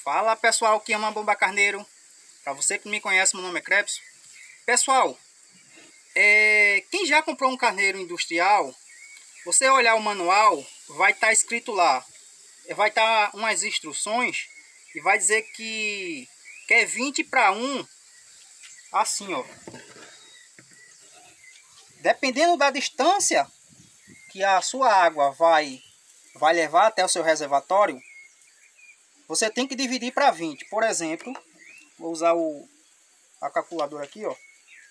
Fala pessoal que ama bomba carneiro. Para você que não me conhece, meu nome é Krebs. Pessoal, quem já comprou um carneiro industrial, você olhar o manual, vai estar escrito lá. Vai estar umas instruções e vai dizer que é 20 para 1, assim ó. Dependendo da distância que a sua água vai levar até o seu reservatório, você tem que dividir para 20. Por exemplo, vou usar a calculadora aqui, ó.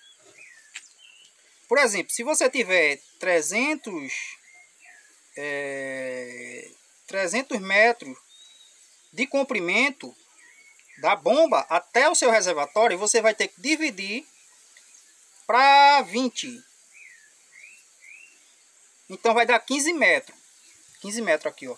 Por exemplo, se você tiver 300 metros de comprimento da bomba até o seu reservatório, você vai ter que dividir para 20. Então vai dar 15 metros. 15 metros aqui, ó.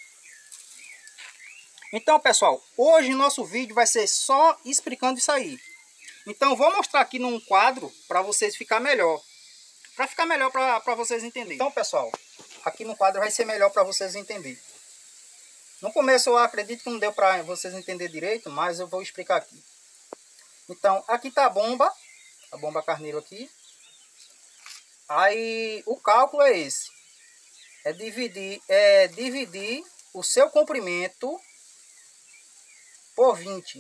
Então, pessoal, hoje nosso vídeo vai ser só explicando isso aí. Então, vou mostrar aqui num quadro para vocês ficar melhor. Para ficar melhor para vocês entenderem. Então, pessoal, aqui no quadro vai ser melhor para vocês entenderem. No começo eu acredito que não deu para vocês entenderem direito, mas eu vou explicar aqui. Então, aqui está a bomba carneiro aqui. Aí, o cálculo é esse. É dividir o seu comprimento por 20.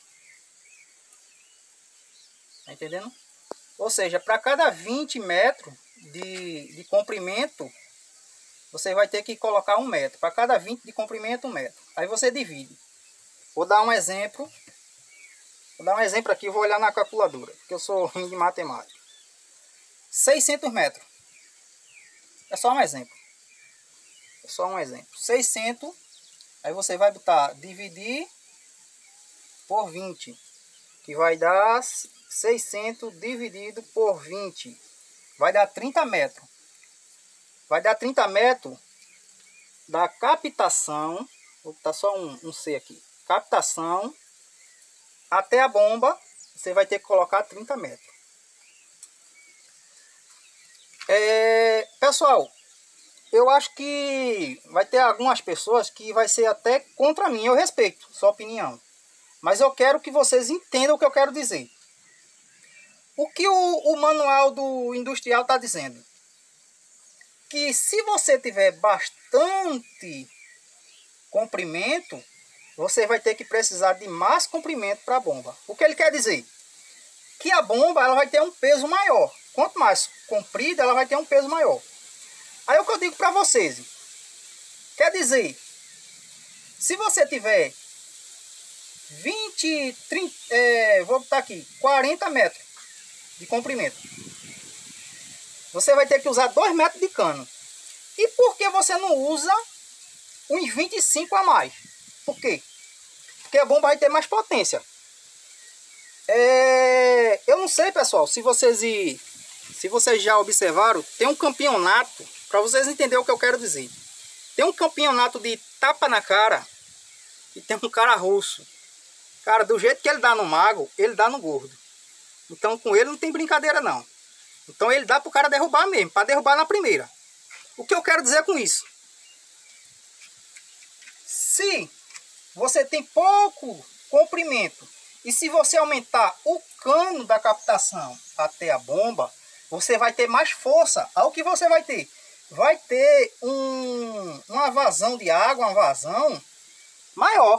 Tá entendendo? Ou seja, para cada 20 metros de comprimento, você vai ter que colocar 1 metro. Para cada 20 de comprimento, 1 metro. Aí você divide. Vou dar um exemplo. Vou dar um exemplo aqui, vou olhar na calculadora, porque eu sou ruim de matemática. 600 metros. É só um exemplo. É só um exemplo. 600. Aí você vai botar dividir por 20. Que vai dar 600 dividido por 20. Vai dar 30 metros. Vai dar 30 metros da captação. Vou botar só um C aqui. Captação até a bomba. Você vai ter que colocar 30 metros. Pessoal, eu acho que vai ter algumas pessoas que vai ser até contra mim. Eu respeito sua opinião. Mas eu quero que vocês entendam o que eu quero dizer. O que o manual do industrial está dizendo? Que se você tiver bastante comprimento, você vai ter que precisar de mais comprimento para a bomba. O que ele quer dizer? Que a bomba ela vai ter um peso maior. Quanto mais comprida, ela vai ter um peso maior. Aí o que eu digo para vocês? Quer dizer, se você tiver 20, 30, vou botar aqui, 40 metros de comprimento, você vai ter que usar 2 metros de cano. E por que você não usa uns 25 a mais? Por quê? Porque a bomba vai ter mais potência. Eu não sei, pessoal, se vocês já observaram, tem um campeonato, para vocês entenderem o que eu quero dizer. Tem um campeonato de tapa na cara e tem um cara russo. Cara, do jeito que ele dá no magro, ele dá no gordo. Então com ele não tem brincadeira não. Então ele dá pro cara derrubar mesmo, para derrubar na primeira. O que eu quero dizer com isso? Se você tem pouco comprimento e se você aumentar o cano da captação até a bomba, você vai ter mais força. Aí o que você vai ter? Vai ter uma vazão de água, uma vazão maior.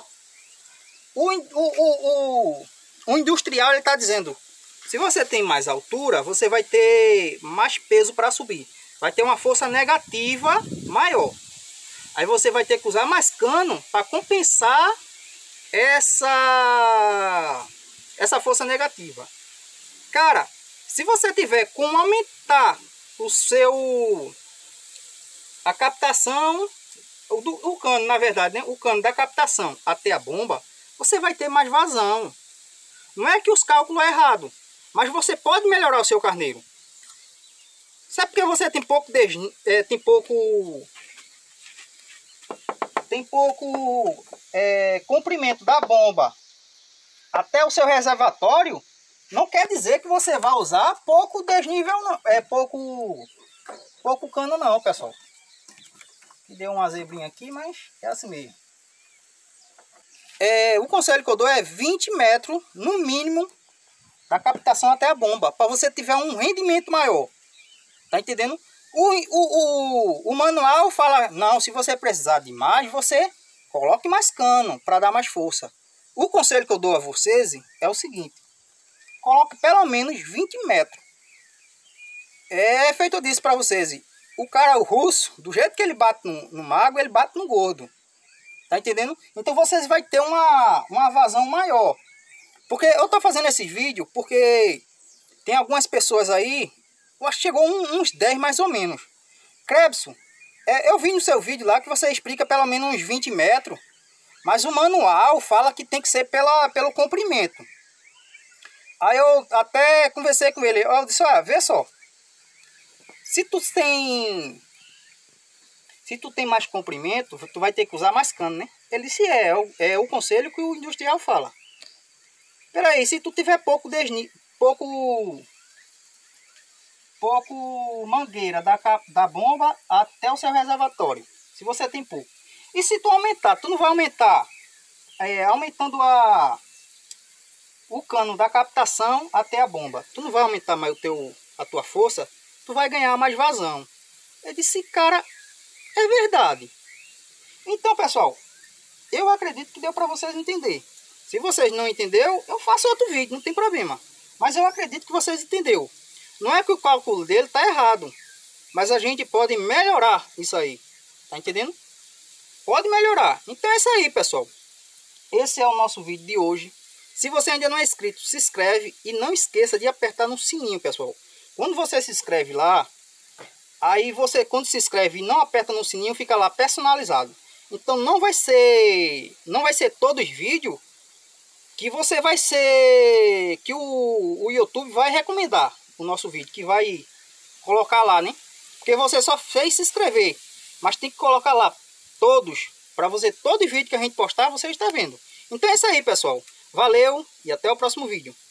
O industrial ele está dizendo, se você tem mais altura, você vai ter mais peso para subir. Vai ter uma força negativa maior. Aí você vai ter que usar mais cano para compensar essa força negativa. Cara, se você tiver como aumentar a captação, o cano, na verdade, né? O cano da captação até a bomba, você vai ter mais vazão. Não é que os cálculos é errado, mas você pode melhorar o seu carneiro. Sabe porque você tem pouco comprimento da bomba até o seu reservatório, não quer dizer que você vai usar pouco desnível não, pouco cano não, pessoal. Deu uma zebrinha aqui, mas é assim mesmo. o conselho que eu dou é 20 metros, no mínimo, da captação até a bomba, para você tiver um rendimento maior. Tá entendendo? O manual fala, não, se você precisar de mais, você coloque mais cano para dar mais força. O conselho que eu dou a vocês é o seguinte: coloque pelo menos 20 metros. É feito eu disse para vocês, o russo, do jeito que ele bate no magro, ele bate no gordo. Tá entendendo? Então vocês vão ter uma vazão maior. Porque eu tô fazendo esse vídeo porque tem algumas pessoas aí, eu acho que chegou uns 10 mais ou menos. Crebson, eu vi no seu vídeo lá que você explica pelo menos uns 20 metros, mas o manual fala que tem que ser pelo comprimento. Aí eu até conversei com ele, eu disse, vê só, se tu tem mais comprimento, tu vai ter que usar mais cano, né? Ele disse, é o conselho que o industrial fala. Peraí, se tu tiver pouco mangueira da bomba até o seu reservatório, se você tem pouco. E se tu aumentar, tu não vai aumentar, aumentando o cano da captação até a bomba. Tu não vai aumentar mais a tua força, tu vai ganhar mais vazão. Eu disse, cara, é verdade. Então, pessoal, eu acredito que deu para vocês entender. Se vocês não entenderam, eu faço outro vídeo, não tem problema. Mas eu acredito que vocês entenderam. Não é que o cálculo dele está errado, mas a gente pode melhorar isso aí. Tá entendendo? Pode melhorar. Então é isso aí, pessoal. Esse é o nosso vídeo de hoje. Se você ainda não é inscrito, se inscreve e não esqueça de apertar no sininho, pessoal. Quando você se inscreve lá, aí você, quando se inscreve e não aperta no sininho, fica lá personalizado. Então não vai ser todos os vídeos que você vai ser, que o YouTube vai recomendar o nosso vídeo, que vai colocar lá, né? Porque você só fez se inscrever, mas tem que colocar lá todos, para você, todo vídeo que a gente postar, você está vendo. Então é isso aí, pessoal. Valeu e até o próximo vídeo.